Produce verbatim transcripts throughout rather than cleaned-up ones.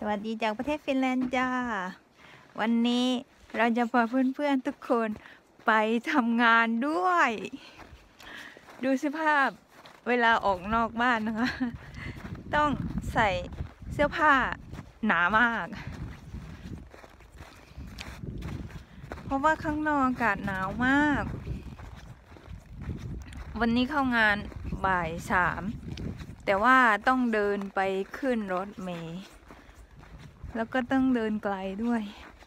วัสดีจากประเทศฟินแลนด์จ้าวันนี้เราจะพาเพื่อนๆทุกคนไปทำงานด้วยดูสภาพเวลาออกนอกบ้านนะคะต้องใส่เสื้อผ้าหนามากเพราะว่าข้างนอกอากาศหนาวมากวันนี้เข้างานบ่ายสามแต่ว่าต้องเดินไปขึ้นรถเมล์แล้วก็ต้องเดินไกลด้วย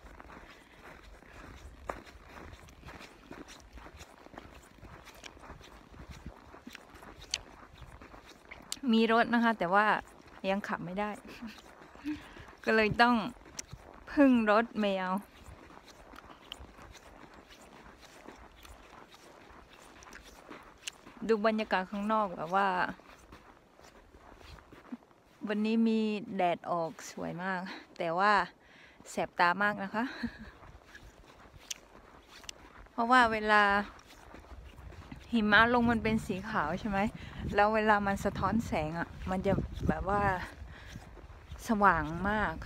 มีรถนะคะแต่ว่ายังขับไม่ได้ก็เลยต้องพึ่งรถเมล์ดูบรรยากาศข้างนอกแบบว่าวันนี้มีแดดออกสวยมากแต่ว่าแสบตามากนะคะเพราะว่าเวลาหิมะลงมันเป็นสีขาวใช่ไหมแล้วเวลามันสะท้อนแสงอ่ะมันจะแบบว่าสว่างมาก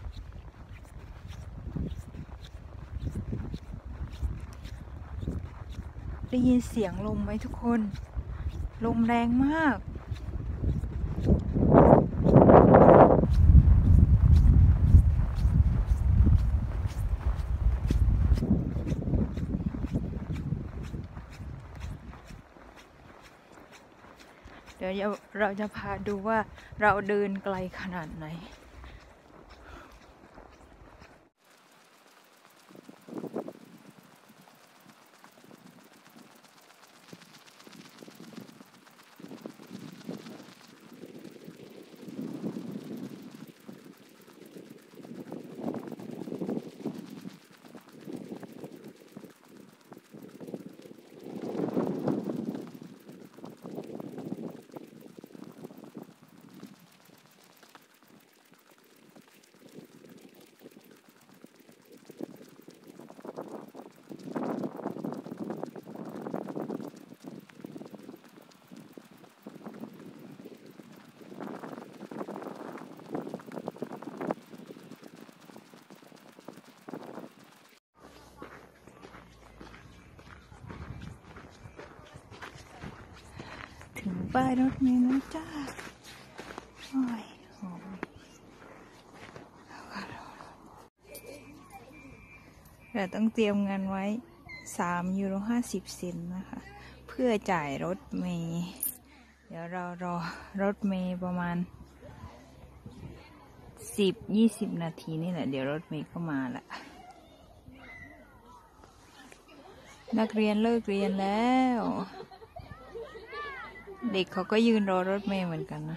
ได้ยินเสียงลมไหมทุกคนลมแรงมากเดี๋ยวเราจะพาดูว่าเราเดินไกลขนาดไหนถึงป้ายรถเมล์แล้วจ้าโอ้ยหอมเราต้องเตรียมเงินไว้สามยูโรห้าสิบเซนต์นะคะเพื่อจ่ายรถเมล์เดี๋ยวเรารอรถเมล์ประมาณสิบยี่สิบนาทีนี่แหละเดี๋ยวรถเมล์ก็มาละนักเรียนเลิกเรียนแล้วเด็กเขาก็ยืนรอรถเมล์เหมือนกันนะ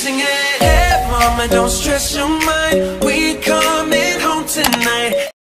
singing, hey mama, don't stress your mind. We coming home tonight.